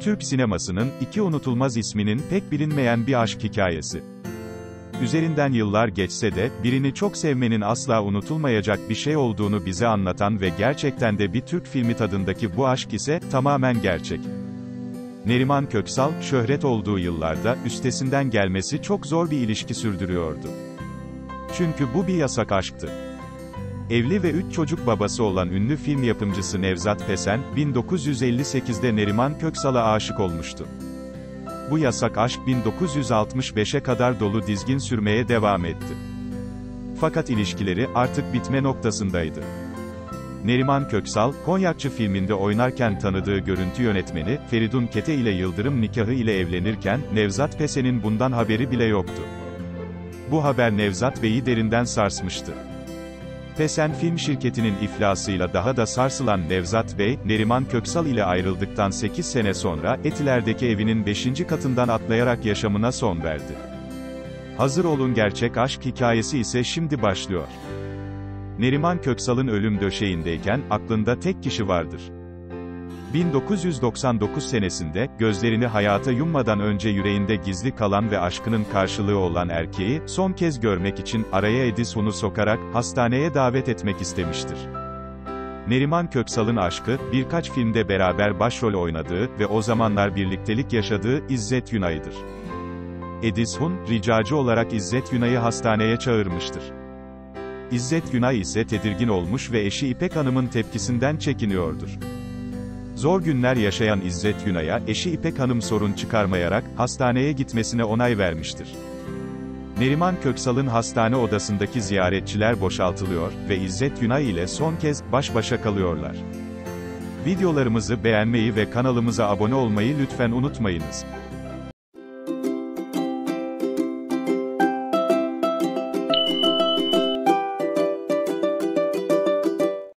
Türk sinemasının iki unutulmaz isminin pek bilinmeyen bir aşk hikayesi. Üzerinden yıllar geçse de, birini çok sevmenin asla unutulmayacak bir şey olduğunu bize anlatan ve gerçekten de bir Türk filmi tadındaki bu aşk ise, tamamen gerçek. Neriman Köksal, şöhret olduğu yıllarda, üstesinden gelmesi çok zor bir ilişki sürdürüyordu. Çünkü bu bir yasak aşktı. Evli ve 3 çocuk babası olan ünlü film yapımcısı Nevzat Pesen, 1958'de Neriman Köksal'a aşık olmuştu. Bu yasak aşk 1965'e kadar dolu dizgin sürmeye devam etti. Fakat ilişkileri artık bitme noktasındaydı. Neriman Köksal, Konyakçı filminde oynarken tanıdığı görüntü yönetmeni, Feridun Kete ile yıldırım nikahı ile evlenirken, Nevzat Pesen'in bundan haberi bile yoktu. Bu haber Nevzat Bey'i derinden sarsmıştı. Pesen Film Şirketi'nin iflasıyla daha da sarsılan Nevzat Bey, Neriman Köksal ile ayrıldıktan 8 sene sonra, Etiler'deki evinin 5. katından atlayarak yaşamına son verdi. Hazır olun, gerçek aşk hikayesi ise şimdi başlıyor. Neriman Köksal'ın ölüm döşeğindeyken, aklında tek kişi vardır. 1999 senesinde, gözlerini hayata yummadan önce yüreğinde gizli kalan ve aşkının karşılığı olan erkeği, son kez görmek için, araya Edis Hun'u sokarak, hastaneye davet etmek istemiştir. Neriman Köksal'ın aşkı, birkaç filmde beraber başrol oynadığı ve o zamanlar birliktelik yaşadığı İzzet Yunay'dır. Edis Hun, ricacı olarak İzzet Yunay'ı hastaneye çağırmıştır. İzzet Yunay ise tedirgin olmuş ve eşi İpek Hanım'ın tepkisinden çekiniyordur. Zor günler yaşayan İzzet Yunay'a, eşi İpek Hanım sorun çıkarmayarak, hastaneye gitmesine onay vermiştir. Neriman Köksal'ın hastane odasındaki ziyaretçiler boşaltılıyor ve İzzet Yunay ile son kez, baş başa kalıyorlar. Videolarımızı beğenmeyi ve kanalımıza abone olmayı lütfen unutmayınız.